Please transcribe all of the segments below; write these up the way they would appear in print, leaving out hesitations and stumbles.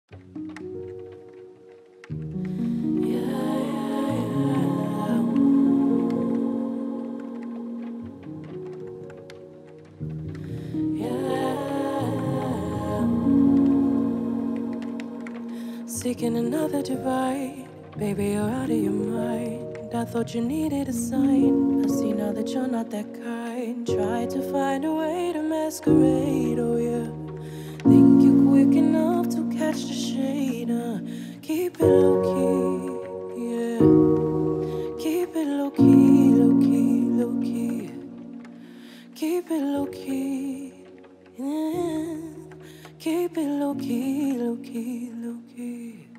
Seeking another divide, baby, you're out of your mind. I thought you needed a sign. I see now that you're not that kind. Tried to find a way to masquerade, oh yeah. Think you're quick enough to catch the shade, keep it low key, yeah. Keep it low key, low key, low key. Keep it low key, yeah. Keep it low key, low key, low key.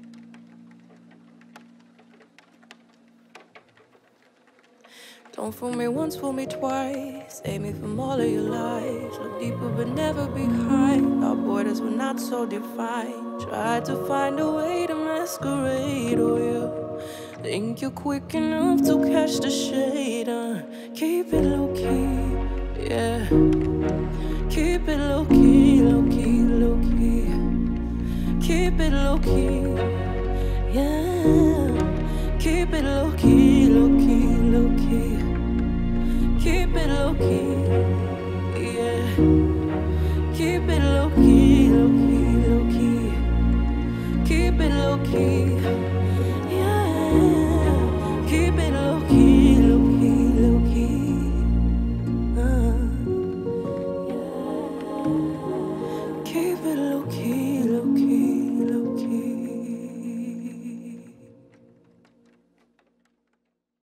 Don't fool me once, fool me twice. Save me from all of your lies. Look deeper but never behind. Our borders were not so defined. Tried to find a way to masquerade, oh yeah. Think you're quick enough to catch the shade, keep it low key, yeah. Keep it low key, low key, low key. Keep it low key, yeah. Keep it low key, low key, low key. Keep it low key, yeah.